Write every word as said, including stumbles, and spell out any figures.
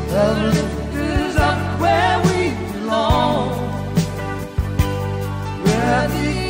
Love lifts us up where we belong, where the